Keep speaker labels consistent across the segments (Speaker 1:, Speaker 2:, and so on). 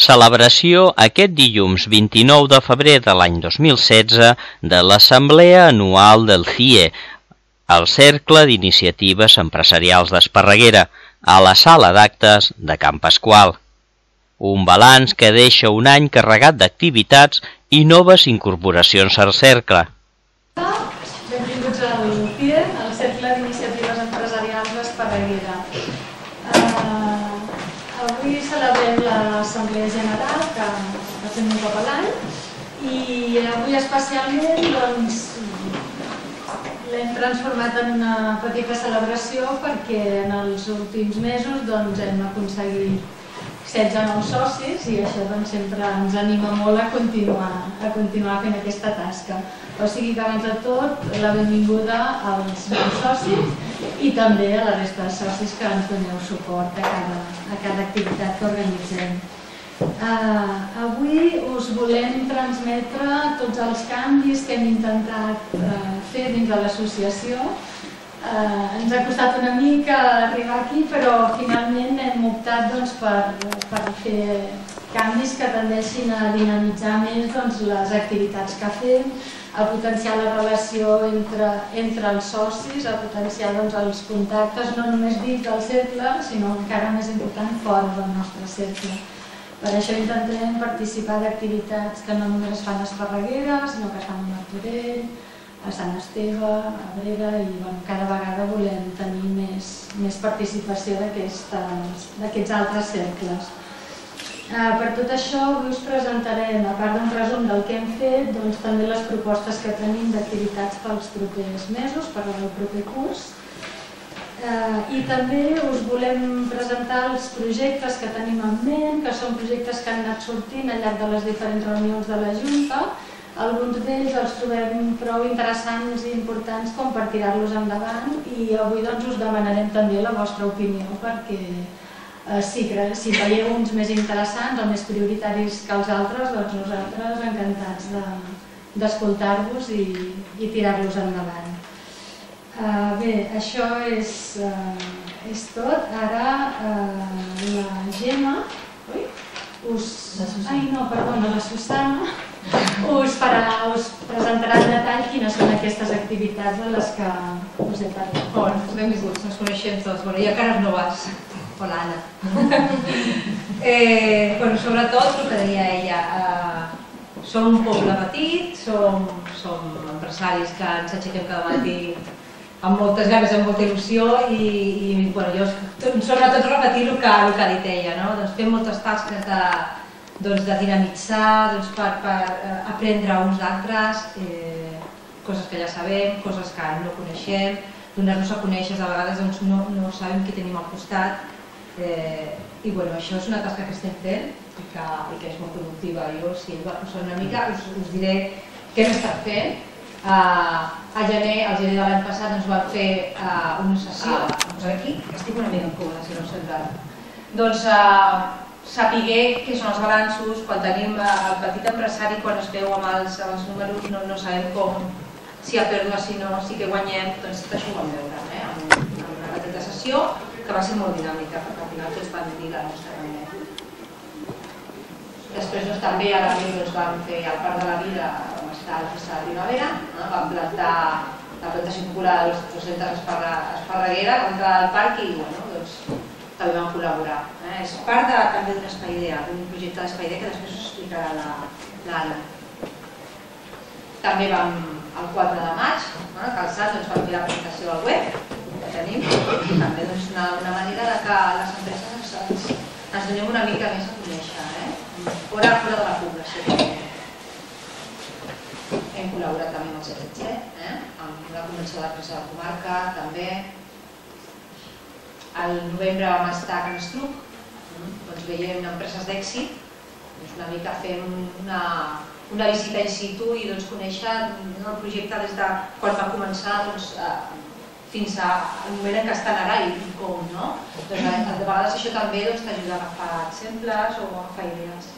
Speaker 1: Celebració aquest dilluns 29 de febrer de l'any 2016 de l'Assemblea Anual del CIE, el Cercle d'Iniciatives Empresarials d'Esparreguera, a la sala d'actes de Can Pasqual. Un balanç que deixa un any carregat d'activitats i noves incorporacions al cercle.
Speaker 2: Benvinguts al CIE, al Cercle d'Iniciatives Empresarials d'Esparreguera. Avui celebrem l'Assemblea General, que fem un cop a l'any, i avui especialment l'hem transformat en una petita celebració perquè en els últims mesos hem aconseguit 16 nous socis i això sempre ens anima molt a continuar fent aquesta tasca. O sigui que abans de tot la benvinguda als nous socis i també a la resta de socis que ens doneu suport a cada activitat que organitzem. Avui us volem transmetre tots els canvis que hem intentat fer dins de l'associació. Ens ha costat una mica arribar aquí, però finalment hem optat per fer canvis que tendeixin a dinamitzar més les activitats que fem, a potenciar la relació entre els socis, a potenciar els contactes no només dins del cercle, sinó encara més important fora del nostre cercle. Per això intentem participar d'activitats que no només es fan a Esparreguera, sinó que es fan a Martorell, a Sant Esteve, a Abrera, i cada vegada volem tenir més participació d'aquests altres cercles. Per tot això, avui us presentarem, a part d'un resum del que hem fet, també les propostes que tenim d'activitats pels propers mesos, per al proper curs. I també us volem presentar els projectes que tenim en ment, que són projectes que han anat sortint al llarg de les diferents reunions de la Junta. Alguns d'ells els trobem prou interessants i importants com per tirar-los endavant i avui us demanarem també la vostra opinió perquè si veieu uns més interessants o més prioritaris que els altres, nosaltres encantats d'escoltar-vos i tirar-los endavant. Bé, això és tot. Ara la Gemma, la Susana, us presentarà en detall quines són aquestes activitats de les que us he parlat.
Speaker 3: Hola, benvinguts, ens coneixem tots. Hi ha cares noves. Hola, Anna. Sobretot, el que deia ella, som un poble petit, som empresaris que ens aixequem cada matí amb moltes ganes, amb molta il·lusió i jo sobretot repetir el que ha dit ella. Fem moltes tasques de dinamitzar per aprendre uns d'altres, coses que ja sabem, coses que no coneixem, donar-nos a conèixer, a vegades no sabem qui tenim al costat i això és una tasca que estem fent i que és molt productiva. Jo, si va posar una mica, us diré què hem estat fent. Al gener de l'any passat ens van fer una sessió, aquí, estic una mica còmoda, si no us sembla, saber què són els balanços, quan tenim el petit empresari, quan es veu amb els números, no sabem com, si ha pèrdua, si no, si que guanyem, doncs tot això ho vam veure en una petita sessió que va ser molt dinàmica, perquè al final tots van dir la nostra manera. Després també a l'abril vam fer el Parc de la Vida, vam estar a la festa de primavera, vam plantar la plantació popular de les 200 esparregueres, vam entrar al parc i també vam col·laborar. És part també d'un espai idea, d'un projecte d'espai idea que després us explicarà l'Anna. També vam, el 4 de maig, calçat, vam fer la presentació al web que tenim, també una manera que les empreses ens donem una mica més a conèixer, fora de la població. Hem col·laborat també amb el CCC, amb una convenció d'empresa de la comarca, també. Al novembre vam estar a Can Estruc, veiem empreses d'èxit, una mica fem una visita in situ i conèixer el projecte des de quan va començar fins al moment en què estan ara i com. De vegades això també t'ajuda a agafar exemples o a agafar idees.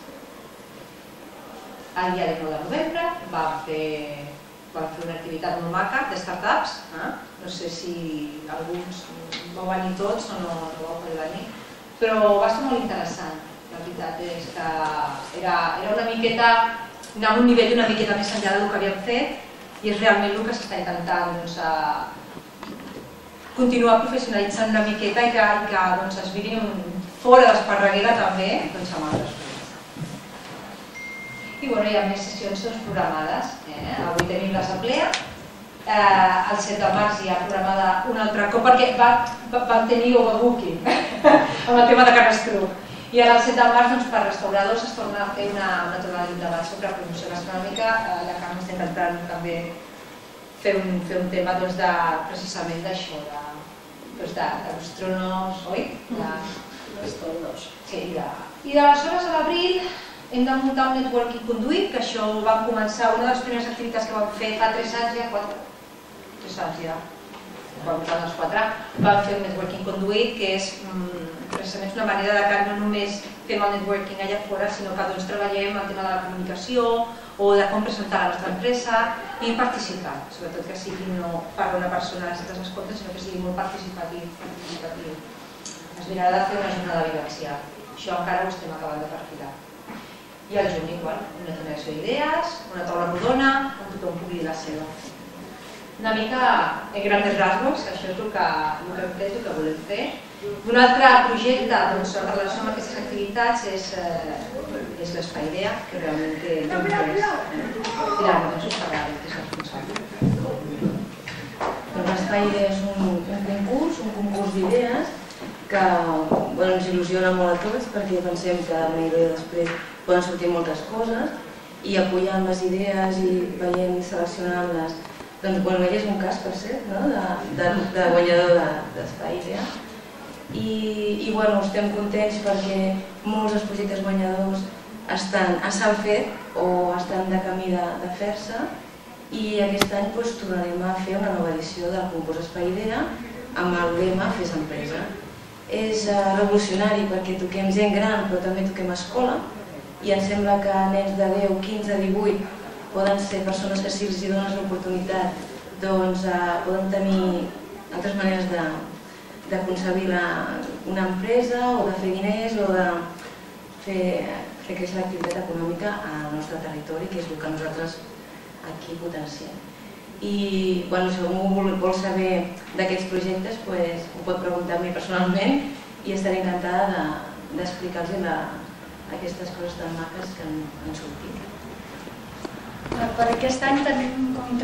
Speaker 3: El dia 9 de novembre vam fer una activitat molt maca de startups, no sé si alguns vau venir tots o no vau poder venir, però va ser molt interessant. La veritat és que era una miqueta, anar a un nivell una miqueta més enllà del que havíem fet i és realment el que s'està intentant continuar professionalitzant una miqueta i que es vinguin fora d'Esparreguera també amb altres coses. I hi ha més sessions programades. Avui tenim l'assemblea. El 7 de març hi ha programada un altre cop perquè van tenir overbooking amb el tema de Canastruc. I ara el 7 de març per restauradors es torna a fer una trobada d'un debat sobre promoció gastronòmica. La Carme està intentant també fer un tema precisament d'això, de gastronos, oi? Sí, i aleshores a l'abril hem de muntar un networking conduït, que això vam començar, una de les primeres activitats que vam fer fa 3 anys ja, 3 anys ja, vam posar els 4, vam fer un networking conduït, que és precisament una manera de que no només fem el networking allà fora, sinó que treballem el tema de la comunicació o de com presentar la nostra empresa i participar, sobretot que sigui no per una persona que s'escolta, sinó que sigui molt participatiu. Es mirarà de fer una jornada de vivència, això encara ho estem acabant de perfilar. I al juny igual, una generació d'idees, una taula rodona, on tothom pugui dir la seva. Una mica en grandes rasgos, això és el que hem fet, el que volem fer. Un altre projecte en relació amb aquestes activitats és l'Espai Idea, que realment té un interès. Pilar, no ens ho sabrà, que és responsable.
Speaker 4: L'Espai Idea és un concurs d'idees que ens il·lusiona molt a tots perquè pensem que amb una idea després poden sortir moltes coses i apoyant les idees i veient i seleccionant-les. Doncs és un cas, per cert, de guanyador d'Espai Idea. I estem contents perquè molts dels projectes guanyadors s'han fet o estan de camí de fer-se i aquest any tornarem a fer una nova edició del concurs Espai Idea amb el lema Fes Empresa. És revolucionari perquè toquem gent gran però també toquem escola i em sembla que nens de 10, 15, 18 poden ser persones que si els dones l'oportunitat poden tenir altres maneres de concebir una empresa o de fer diners o de fer créixer l'activitat econòmica al nostre territori, que és el que nosaltres aquí potenciem. I si algú vol saber d'aquests projectes ho pot preguntar a mi personalment i estaré encantada d'explicar-los aquestes coses tan maques que han sortit.
Speaker 2: Per aquest any tenim com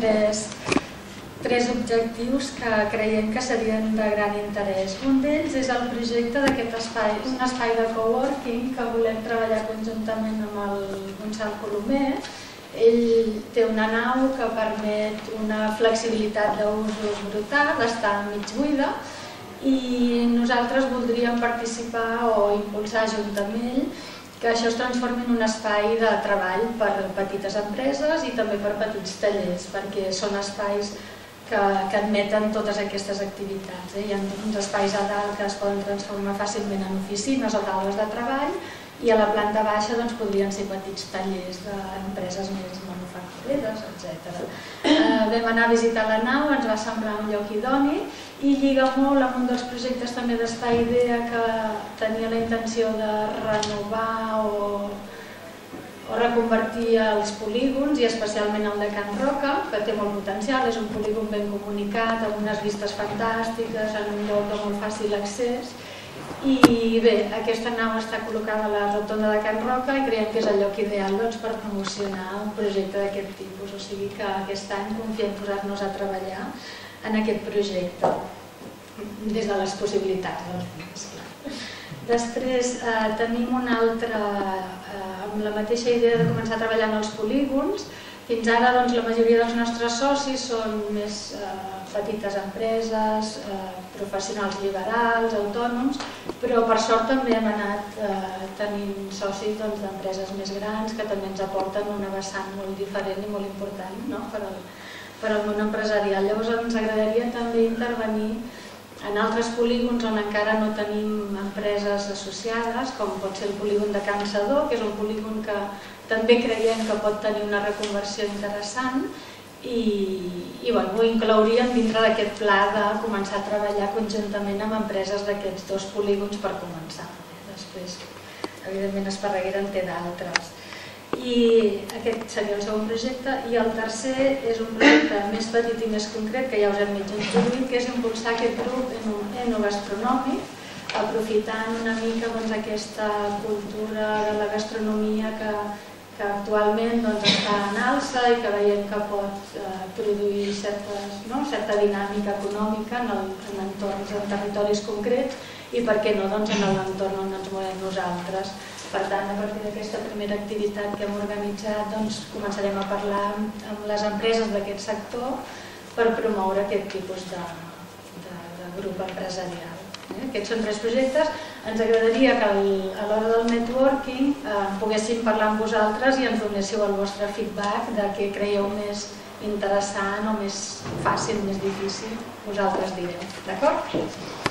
Speaker 2: tres objectius que creiem que serien de gran interès. Un d'ells és el projecte d'aquest espai, un espai de coworking que volem treballar conjuntament amb el Gonçal Colomer. Ell té una nau que permet una flexibilitat d'usos brutal, està mig buida i nosaltres voldríem participar o impulsar junt amb ell que això es transformi en un espai de treball per petites empreses i també per petits tallers, perquè són espais que admeten totes aquestes activitats. Hi ha uns espais a dalt que es poden transformar fàcilment en oficines o taules de treball i a la planta baixa podrien ser petits tallers d'empreses més manufactureres, etc. Vam anar a visitar la nau, ens va semblar un lloc idoni i lliga molt amb un dels projectes també d'Espai Idea que tenia la intenció de renovar o reconvertir els polígons i especialment el de Can Roca, que té molt potencial, és un polígon ben comunicat, amb unes vistes fantàstiques, en un lloc de molt fàcil accés. I bé, aquesta nau està col·locada a la rotonda de Can Roca i creiem que és el lloc ideal per promocionar un projecte d'aquest tipus. O sigui que aquest any confiem posar-nos a treballar en aquest projecte, des de les possibilitats dels diners. Després tenim una altra, amb la mateixa idea de començar a treballar en els polígons. Fins ara la majoria dels nostres socis són més petites empreses, professionals liberals, autònoms, però per sort també hem anat tenint socis d'empreses més grans que també ens aporten una vessant molt diferent i molt important per al món empresarial. Llavors ens agradaria també intervenir en altres polígons on encara no tenim empreses associades, com pot ser el polígon de Can Sedó, que és un polígon que també creiem que pot tenir una reconversió interessant i ho inclouríem dintre d'aquest pla de començar a treballar conjuntament amb empreses d'aquests dos polígons per començar. Després evidentment Esparreguera en té d'altres. I aquest seria el segon projecte, i el tercer és un projecte més petit i més concret, que ja us hem mig introduït, que és impulsar aquest grup enogastronòmic, aprofitant una mica aquesta cultura de la gastronomia que actualment està en alça i que veiem que pot produir certa dinàmica econòmica en entorns, en territoris concrets, i per què no en l'entorn on ens movem nosaltres. Per tant, a partir d'aquesta primera activitat que hem organitzat, començarem a parlar amb les empreses d'aquest sector per promoure aquest tipus de grup empresarial. Aquests són 3 projectes. Ens agradaria que a l'hora del networking poguéssim parlar amb vosaltres i ens donéssiu el vostre feedback de què creieu més interessant o més fàcil, més difícil. Vosaltres direu, d'acord?